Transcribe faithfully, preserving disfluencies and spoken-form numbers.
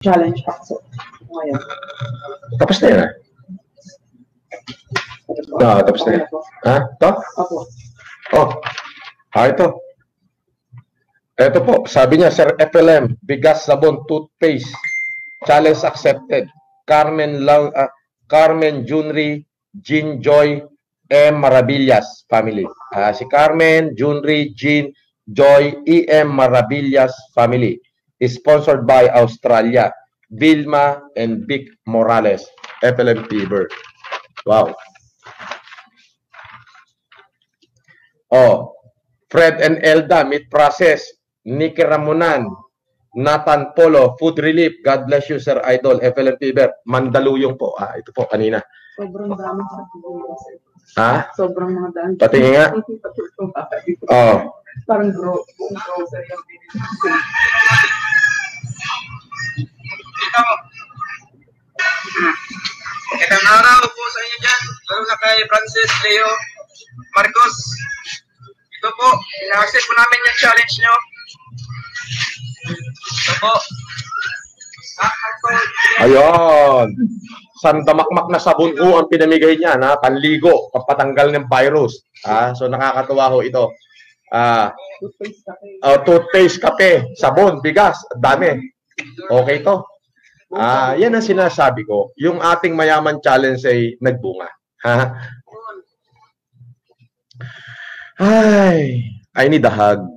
challenge accept. Ngayon. Tapos na yan, ha? No, tapos na yan. Ha? Ito? Opo. Oh. Ah, ito. Ito po, sabi niya, Sir F L M, bigas, sabon, toothpaste, challenge accepted. Carmen Lang, uh, Carmen Junri, Jean Joy, M. Maravillas family. Uh, si Carmen, Junri, Jean, Joy, E. M. Maravillas family. Is sponsored by Australia, Vilma and Vic Morales, F L M Fever. Wow. Oh, Fred and Elda, meat process. Nicky Ramonan, Nathan Polo, Food Relief. God bless you, Sir Idol. F L M Fever. Mandaluyong po. Ah, ito po kanina. Sobrang dami sa ha? Sobrang mga dami. Patingin nga. Oh. Parang bro, buong grocery yung binili. Ito. Itang araw po sa inyo dyan. Lalo na kay Francis Leo Marcos. Ito po. Ina-accept po namin yung challenge nyo. Ito po. Ayun. Sandamakmak na sabon ho ang pinamigay niya na panligo, papatanggal ng virus. Ah, so nakakatuwa ho ito. Ah, uh, toothpaste, kape, sabon, bigas, dami. Okay to. Ah, yan ang sinasabi ko. Yung ating mayaman challenge ay nagbunga. Ha? Ay, I need a hug.